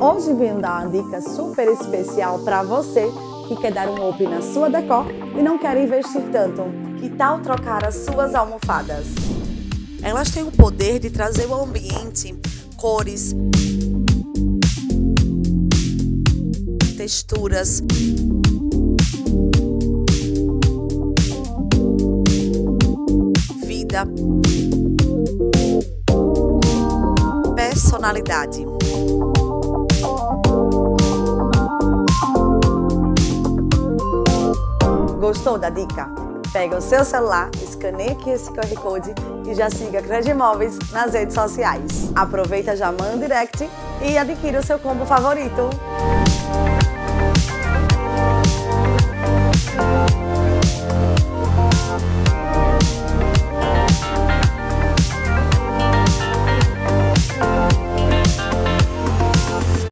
Hoje vim dar uma dica super especial para você que quer dar um up na sua decor e não quer investir tanto. Que tal trocar as suas almofadas? Elas têm o poder de trazer ao ambiente cores, texturas, vida, personalidade. Gostou da dica? Pega o seu celular, escaneia aqui esse QR Code e já siga Credimóveis nas redes sociais. Aproveita, já manda um direct e adquira o seu combo favorito.